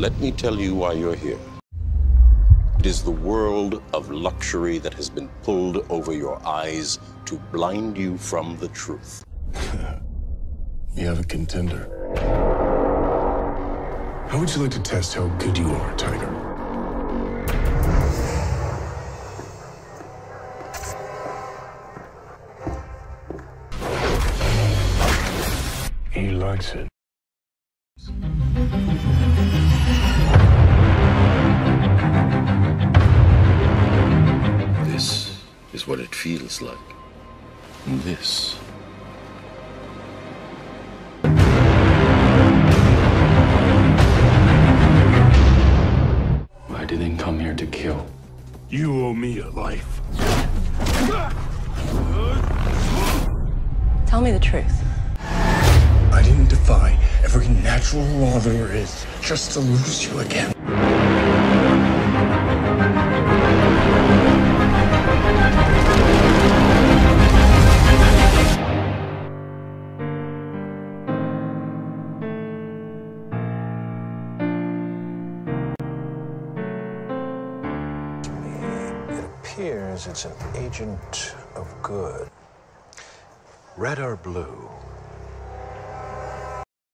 Let me tell you why you're here. It is the world of luxury that has been pulled over your eyes to blind you from the truth. You have a contender. How would you like to test how good you are, Tiger? He likes it. This is what it feels like. This. I didn't come here to kill. You owe me a life. Tell me the truth. I didn't defy every natural law there is just to lose you again. It appears it's an agent of good. Red or blue?